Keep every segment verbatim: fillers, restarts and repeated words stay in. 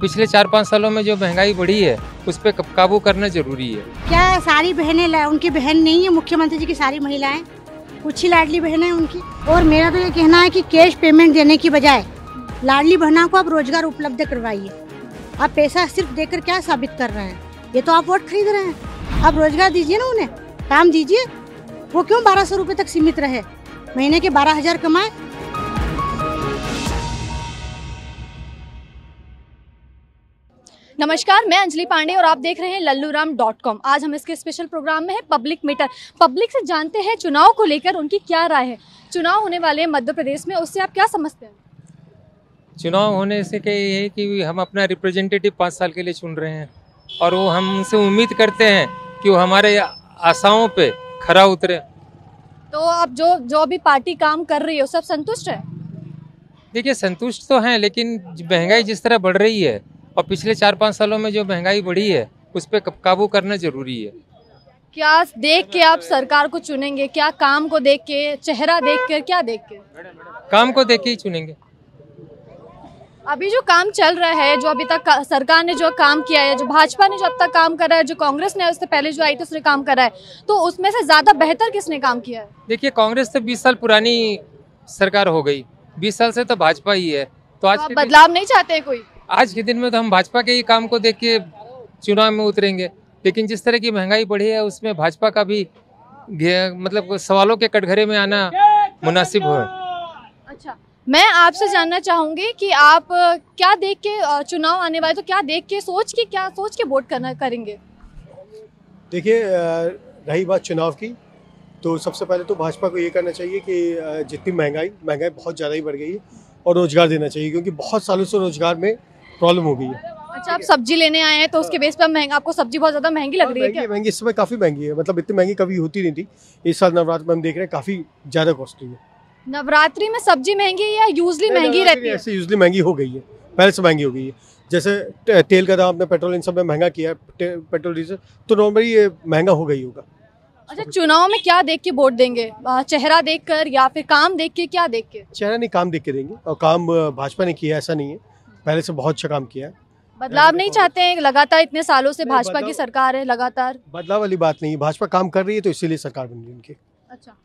पिछले चार पाँच सालों में जो महंगाई बढ़ी है उस पर काबू करना जरूरी है। क्या सारी बहनें, उनकी बहन नहीं है मुख्यमंत्री जी की सारी महिलाएं, कुछ ही लाडली बहनें हैं उनकी। और मेरा तो ये कहना है कि कैश पेमेंट देने की बजाय लाडली बहना को आप रोजगार उपलब्ध करवाइए। आप पैसा सिर्फ देकर क्या साबित कर रहे हैं? ये तो आप वोट खरीद रहे हैं। आप रोजगार दीजिए ना, उन्हें काम दीजिए। वो क्यों बारह सौ रुपये तक सीमित रहे, महीने के बारह हजार कमाए। नमस्कार, मैं अंजलि पांडे और आप देख रहे हैं लल्लूराम डॉट कॉम। आज हम इसके स्पेशल प्रोग्राम में है पब्लिक मीटर। पब्लिक से जानते हैं चुनाव को लेकर उनकी क्या राय है। चुनाव होने वाले हैं मध्य प्रदेश में, उससे आप क्या समझते हैं? चुनाव होने से क्या ये है कि हम अपना रिप्रेजेंटेटिव पाँच साल के लिए चुन रहे हैं और वो हम उनसे उम्मीद करते हैं कि वो हमारे आशाओं पे खरा उतरे। तो आप जो जो अभी पार्टी काम कर रही है सब संतुष्ट है? देखिए, संतुष्ट तो हैं, लेकिन महंगाई जिस तरह बढ़ रही है और पिछले चार पाँच सालों में जो महंगाई बढ़ी है उस पर काबू करना जरूरी है। क्या देख के आप सरकार को चुनेंगे? क्या काम को देख के, चेहरा देख कर, क्या देख के? काम को देख के ही चुनेंगे। अभी जो काम चल रहा है, जो अभी तक सरकार ने जो काम किया है, जो भाजपा ने जो अब तक काम करा है, जो कांग्रेस ने उससे पहले जो आई थी उसने काम करा है, तो उसमें से ज्यादा बेहतर किसने काम किया है? देखिए, कांग्रेस तो बीस साल पुरानी सरकार हो गई, बीस साल से तो भाजपा ही है। तो आज तो बदलाव नहीं चाहते कोई? आज के दिन में तो हम भाजपा के ही काम को देख के चुनाव में उतरेंगे, लेकिन जिस तरह की महंगाई बढ़ी है उसमें भाजपा का भी मतलब सवालों के कटघरे में आना मुनासिब हो। अच्छा, मैं आपसे जानना चाहूंगी कि आप क्या देख के चुनाव आने वाले, तो क्या देख के सोच के क्या सोच के वोट करना करेंगे? देखिए, रही बात चुनाव की, तो सबसे पहले तो भाजपा को ये करना चाहिए कि जितनी महंगाई महंगाई बहुत ज़्यादा ही बढ़ गई है और रोजगार देना चाहिए, क्योंकि बहुत सालों से रोजगार में प्रॉब्लम हो गई है। अच्छा, आप सब्जी लेने आए हैं तो उसके बेस पर महंगा, आपको सब्जी बहुत ज्यादा महंगी लग रही है क्या? महंगी इस समय काफी महंगी है, मतलब इतनी महंगी कभी होती नहीं थी। इस साल नवरात्र में हम देख रहे हैं काफी ज्यादा कॉस्टली है। नवरात्रि में सब्जी महंगी है या यूजली महंगी रहती है? ऐसे यूजली महंगी हो गई है, पहले से महंगी हो गई है। जैसे तेल का दाम, अपने पेट्रोल, इन सब में महंगा किया है, पेट्रोल डीजल, तो नॉर्मली ये महंगा हो गई होगा। अच्छा, चुनाव में क्या देख के वोट देंगे? चेहरा देखकर या फिर काम देख के? क्या देख के? चेहरा नहीं, काम देख के देंगे। और काम भाजपा ने किया, ऐसा नहीं है, पहले से बहुत अच्छा काम किया है। बदलाव नहीं चाहते हैं? लगातार इतने सालों से भाजपा की सरकार है, लगातार बदलाव वाली बात नहीं है। भाजपा काम कर रही है तो इसीलिए सरकार बन रही है उनकी। अच्छा,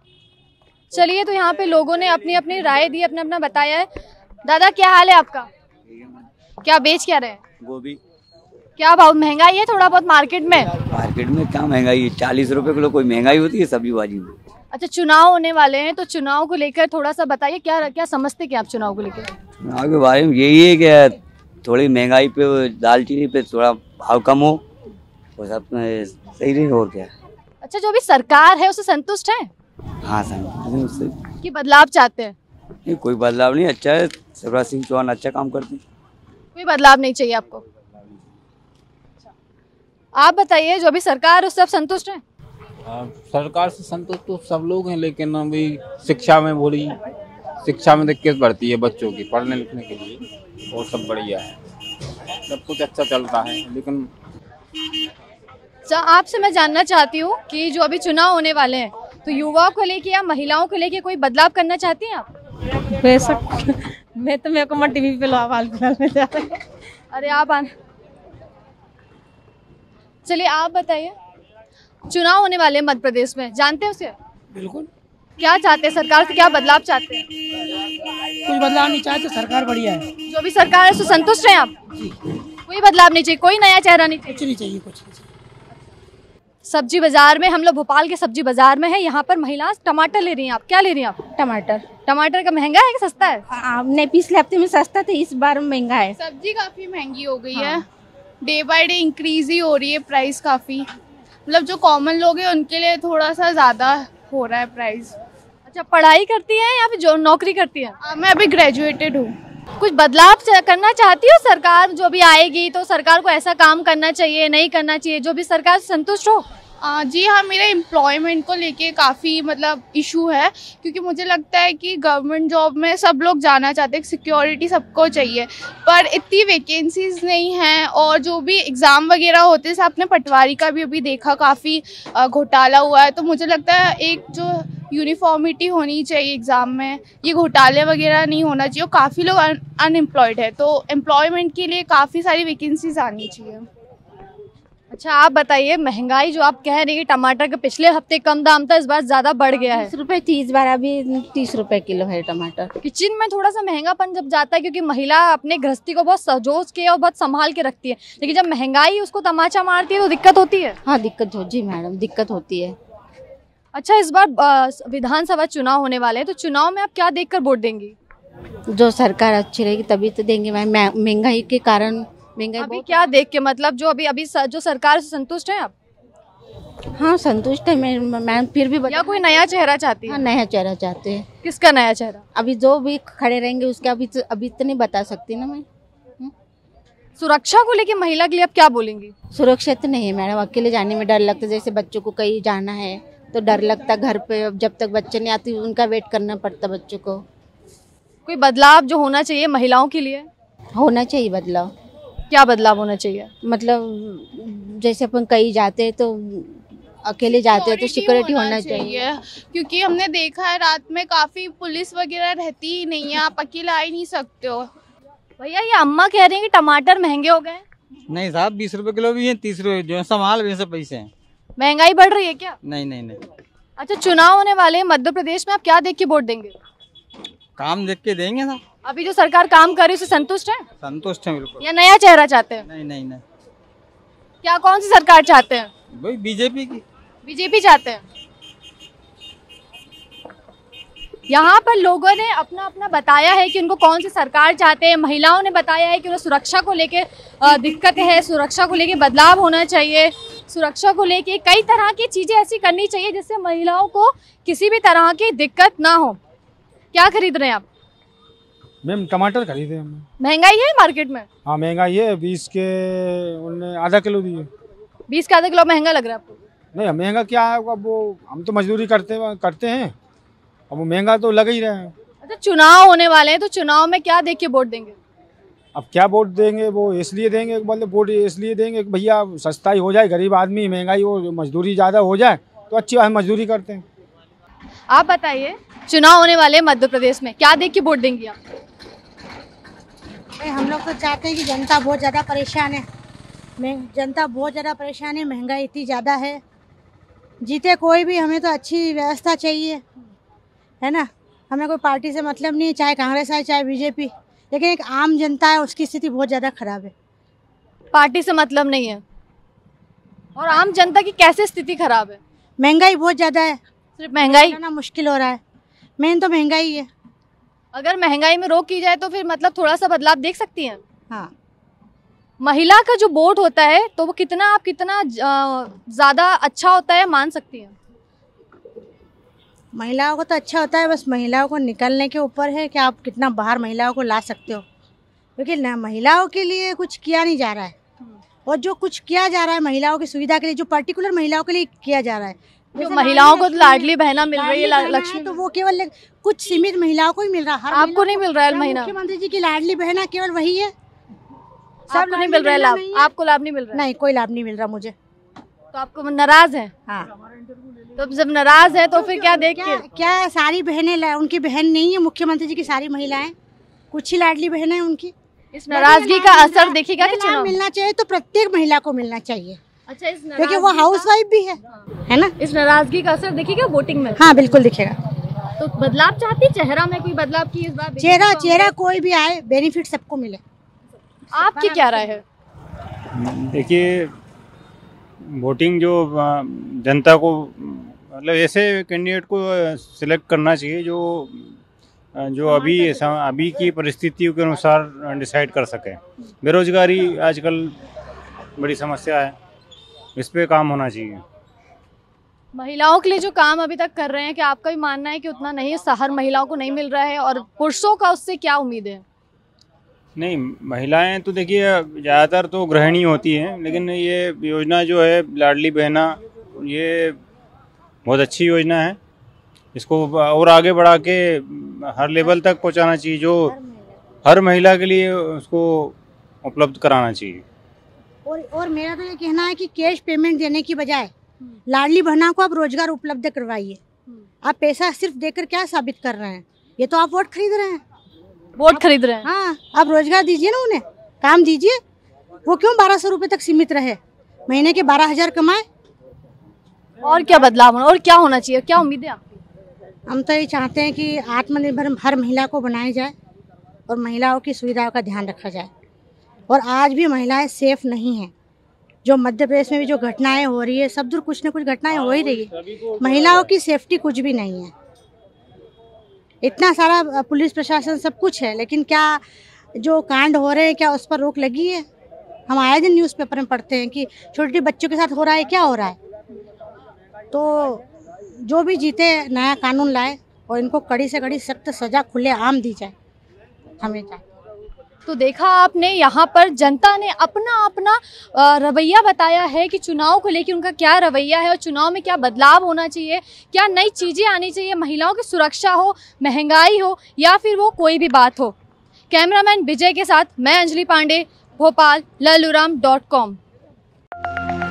चलिए, तो यहाँ पे लोगों ने अपनी अपनी राय दी, अपना अपना बताया है। दादा, क्या हाल है आपका? क्या बेच क्या रहे हैं? गोभी। क्या भाव? महंगाई है थोड़ा बहुत मार्केट में? मार्केट में क्या महंगाई है, चालीस रुपए किलो कोई महंगाई होती है सब्जी बाजी में। अच्छा, चुनाव होने वाले हैं तो चुनाव को लेकर थोड़ा सा बताइए, क्या क्या समझते क्या आप चुनाव को लेकर? चुनाव के बारे में यही है कि थोड़ी महंगाई पे, दालचीनी पे थोड़ा भाव कम हो, वो सब सही रहे, और क्या। अच्छा, जो अभी सरकार है उससे संतुष्ट है? हाँ, संतुष्ट उससे। कि बदलाव चाहते हैं? नहीं, कोई बदलाव नहीं, अच्छा है। शिवराज सिंह चौहान अच्छा काम करते हैं, कोई बदलाव नहीं चाहिए आपको? आप बताइए, जो अभी सरकार है उससे आप संतुष्ट हैं? आ, सरकार से संतुष्ट तो सब लोग हैं, लेकिन अभी शिक्षा में बोली, शिक्षा में दिक्कत बढ़ती है बच्चों की पढ़ने लिखने के लिए, और सब बढ़िया है, सब कुछ अच्छा चलता है। लेकिन आपसे मैं जानना चाहती हूँ कि जो अभी चुनाव होने वाले हैं तो युवाओं को लेके या महिलाओं को लेके कोई बदलाव करना चाहती हैं आप? मैं तो मेरे को टीवी पे हाल फिलहाल में जा रहे हैं। अरे आप आना, चलिए आप बताइए, चुनाव होने वाले हैं मध्य प्रदेश में, जानते हैं उसे? बिल्कुल। क्या चाहते हैं सरकार से, क्या बदलाव चाहते हैं? कोई बदलाव नहीं चाहते, सरकार बढ़िया है। जो भी सरकार है उससे संतुष्ट हैं आप? कोई बदलाव नहीं चाहिए, कोई नया चेहरा नहीं चाहिए? कुछ नहीं चाहिए, कुछ नहीं चाहिए। सब्जी बाजार में, हम लोग भोपाल के सब्जी बाजार में है, यहाँ पर महिला टमाटर ले रही हैं। आप क्या ले रही हैं? आप टमाटर। टमाटर का महंगा है कि सस्ता है? नहीं, पिछले हफ्ते में सस्ता था, इस बार महंगा है। सब्जी काफी महंगी हो गई है, डे बाय डे इंक्रीज ही हो रही है प्राइस काफी। मतलब जो कॉमन लोग हैं उनके लिए थोड़ा सा ज्यादा हो रहा है प्राइस। अच्छा, पढ़ाई करती हैं या फिर जो नौकरी करती हैं? आ, मैं अभी ग्रेजुएटेड हूँ। कुछ बदलाव करना चाहती हो? सरकार जो भी आएगी तो सरकार को ऐसा काम करना चाहिए, नहीं करना चाहिए, जो भी सरकार से संतुष्ट हो? आ, जी हाँ, मेरे एम्प्लॉयमेंट को लेके काफ़ी मतलब इशू है, क्योंकि मुझे लगता है कि गवर्नमेंट जॉब में सब लोग जाना चाहते हैं, सिक्योरिटी सबको चाहिए, पर इतनी वैकेंसीज नहीं हैं। और जो भी एग्ज़ाम वगैरह होते हैं, आपने पटवारी का भी अभी देखा, काफ़ी घोटाला हुआ है। तो मुझे लगता है एक जो यूनिफॉर्मिटी होनी चाहिए एग्ज़ाम में, ये घोटाले वगैरह नहीं होना चाहिए। और काफ़ी लोग अनएम्प्लॉयड है, तो एम्प्लॉयमेंट के लिए काफ़ी सारी वैकेंसीज आनी चाहिए। अच्छा आप बताइए, महंगाई जो आप कह रही है, टमाटर का पिछले हफ्ते कम दाम था, इस बार ज्यादा बढ़ गया है। तीस रुपए तीस बार अभी तीस रुपए किलो है टमाटर। किचन में थोड़ा सा महंगापन जब जाता है, क्योंकि महिला अपने गृहस्थी को बहुत सजोज के और बहुत संभाल के रखती है, लेकिन जब महंगाई उसको तमाचा मारती है तो दिक्कत होती है। हाँ दिक्कत हो जी मैडम, दिक्कत होती है। अच्छा इस बार विधानसभा चुनाव होने वाले हैं, तो चुनाव में आप क्या देखकर वोट देंगी? जो सरकार अच्छी रहेगी तभी तो देंगे मैम। महंगाई के कारण महंगाई अभी क्या देख के, मतलब जो अभी अभी जो सरकार से संतुष्ट है आप? हाँ संतुष्ट है मैम, फिर भी या कोई नया चेहरा चाहती है? हाँ नया चेहरा चाहते हैं। किसका नया चेहरा? अभी जो भी खड़े रहेंगे उसके अभी तो अभी तो नहीं बता सकती ना मैं। सुरक्षा को लेके महिला के लिए आप क्या बोलेंगी? सुरक्षित नहीं है मैडम, अकेले जाने में डर लगता है। जैसे बच्चों को कहीं जाना है तो डर लगता, घर पे जब तक बच्चे नहीं आती उनका वेट करना पड़ता बच्चों को। कोई बदलाव जो होना चाहिए महिलाओं के लिए? होना चाहिए बदलाव। क्या बदलाव होना चाहिए? मतलब जैसे अपन कहीं जाते हैं तो अकेले जाते हैं तो सिक्योरिटी होना चाहिए, क्योंकि हमने देखा है रात में काफी पुलिस वगैरह रहती ही नहीं है, आप अकेले आ ही नहीं सकते हो। भैया ये अम्मा कह रही है कि टमाटर महंगे हो गए। नहीं साहब, बीस रुपए किलो भी है, तीस रुपए जो है संभाल वैसे पैसे हैं। महंगाई बढ़ रही है क्या? नहीं नहीं नहीं। अच्छा चुनाव होने वाले हैं मध्य प्रदेश में, आप क्या देख के वोट देंगे? काम देख के देंगे ना। अभी जो सरकार काम कर रही है उससे संतुष्ट है? संतुष्ट है बिल्कुल। या नया चेहरा चाहते हैं? नहीं नहीं नहीं। क्या कौन सी सरकार चाहते हैं? भाई बीजेपी की। बीजेपी चाहते हैं। यहाँ पर लोगों ने अपना अपना बताया है कि उनको कौन सी सरकार चाहते हैं। महिलाओं ने बताया है कि उन्हें सुरक्षा को लेके दिक्कत है, सुरक्षा को लेके बदलाव होना चाहिए, सुरक्षा को लेके कई तरह की चीजें ऐसी करनी चाहिए जिससे महिलाओं को किसी भी तरह की दिक्कत ना हो। क्या खरीद रहे हैं आप? मैम टमाटर खरीदे हमने। महंगाई है मार्केट में? हाँ महंगाई है, बीस के उन्होंने आधा किलो दिए। बीस का आधा किलो महंगा लग रहा है आपको? नहीं महंगा क्या है, अब वो हम तो मजदूरी करते करते हैं, अब वो महंगा तो लग ही रहा है। अच्छा चुनाव होने वाले हैं, तो चुनाव में क्या देख के वोट देंगे? अब क्या वोट देंगे, वो इसलिए देंगे मतलब वोट इसलिए देंगे कि भैया सस्ताई हो जाए, गरीब आदमी महंगाई हो, मजदूरी ज़्यादा हो जाए तो अच्छी बात, मजदूरी करते हैं। आप बताइए, चुनाव होने वाले हैं मध्य प्रदेश में, क्या देख के वोट देंगी आप? हम लोग तो चाहते हैं कि जनता बहुत ज़्यादा परेशान है, जनता बहुत ज़्यादा परेशान है, महंगाई इतनी ज़्यादा है, जीते कोई भी, हमें तो अच्छी व्यवस्था चाहिए है ना। हमें कोई पार्टी से मतलब नहीं है, चाहे कांग्रेस आए चाहे बीजेपी, लेकिन एक आम जनता है उसकी स्थिति बहुत ज़्यादा खराब है। पार्टी से मतलब नहीं है, और आम जनता की कैसे स्थिति खराब है? महंगाई बहुत ज़्यादा है, सिर्फ महंगाई ना मुश्किल हो रहा है, मेन तो महंगाई है। अगर महंगाई में रोक की जाए तो फिर मतलब थोड़ा सा बदलाव देख सकती हैं। हाँ महिला का जो वोट होता है तो वो कितना आप कितना ज़्यादा अच्छा होता है मान सकती हैं? महिलाओं को तो अच्छा होता है, बस महिलाओं को निकलने के ऊपर है कि आप कितना बाहर महिलाओं को ला सकते हो, क्योंकि ना महिलाओं के लिए कुछ किया नहीं जा रहा है, और जो कुछ किया जा रहा है महिलाओं की सुविधा के लिए, जो पर्टिकुलर महिलाओं के लिए किया जा रहा है, जो महिलाओं को लाडली बहना मिल रही है लक्ष्मी, तो वो केवल कुछ सीमित महिलाओं को ही मिल रहा है। आपको नहीं मिल रहा है महीना? मुख्यमंत्री जी की लाडली बहना केवल वही है, सब नहीं मिल रहा है लाभ? आपको लाभ नहीं मिल रहा? नहीं कोई लाभ नहीं मिल रहा मुझे। तो आपको नाराज है? हाँ। तो जब नाराज है तो फिर क्या देख के? क्या सारी बहनें, उनकी बहन नहीं है मुख्यमंत्री जी की सारी महिलाएं, कुछ ही लाडली बहनें हैं उनकी। इस नाराजगी का असर देखिएगा कि चुनाव मिलना चाहिए तो प्रत्येक महिला को मिलना चाहिए। अच्छा, इस क्योंकि वो हाउस वाइफ भी है, है ना। इस नाराजगी का असर देखिएगा वोटिंग में? हाँ बिल्कुल दिखेगा। तो बदलाव चाहती, चेहरा में कोई बदलाव की इस बार? चेहरा चेहरा कोई भी आए, बेनिफिट सबको मिले। आपकी क्या राय है? देखिए वोटिंग जो जनता को मतलब ऐसे कैंडिडेट को सिलेक्ट करना चाहिए जो जो अभी अभी की परिस्थितियों के अनुसार डिसाइड कर सके। बेरोजगारी आजकल बड़ी समस्या है, इस पे काम होना चाहिए। महिलाओं के लिए जो काम अभी तक कर रहे हैं, क्या आपका भी मानना है कि उतना नहीं, हर महिलाओं को नहीं मिल रहा है, और पुरुषों का उससे क्या उम्मीद है? नहीं, महिलाएं तो देखिए ज़्यादातर तो गृहिणी होती हैं, लेकिन ये योजना जो है लाडली बहना, ये बहुत अच्छी योजना है, इसको और आगे बढ़ा के हर लेवल तक पहुंचाना चाहिए, जो हर महिला के लिए उसको उपलब्ध कराना चाहिए। और और मेरा तो ये कहना है कि कैश पेमेंट देने की बजाय लाडली बहना को आप रोजगार उपलब्ध करवाइए। आप पैसा सिर्फ देकर क्या साबित कर रहे हैं? ये तो आप वोट खरीद रहे हैं। वोट खरीद रहे हैं। हाँ, आप रोजगार दीजिए ना उन्हें, काम दीजिए। वो क्यों बारह सौ रुपये तक सीमित रहे, महीने के बारह हजार कमाए? और क्या बदलाव होना और क्या होना चाहिए, क्या उम्मीदें आपकी? हम तो ये चाहते हैं कि आत्मनिर्भर हर महिला को बनाया जाए और महिलाओं की सुविधाओं का ध्यान रखा जाए। और आज भी महिलाएं सेफ नहीं हैं। जो मध्य प्रदेश में भी जो घटनाएं हो रही है, सब दूर कुछ न कुछ घटनाएं हो ही रही है। महिलाओं की सेफ्टी कुछ भी नहीं है। इतना सारा पुलिस प्रशासन सब कुछ है, लेकिन क्या जो कांड हो रहे हैं क्या उस पर रोक लगी है? हम आए दिन न्यूज़पेपर में पढ़ते हैं कि छोटे बच्चों के साथ हो रहा है, क्या हो रहा है। तो जो भी जीते नया कानून लाए और इनको कड़ी से कड़ी सख्त सजा खुले आम दी जाए, हमें चाहिए। तो देखा आपने, यहाँ पर जनता ने अपना अपना रवैया बताया है कि चुनाव को लेकर उनका क्या रवैया है और चुनाव में क्या बदलाव होना चाहिए, क्या नई चीज़ें आनी चाहिए, महिलाओं की सुरक्षा हो, महंगाई हो या फिर वो कोई भी बात हो। कैमरामैन विजय के साथ मैं अंजलि पांडे, भोपाल, लल्लूराम डॉट कॉम।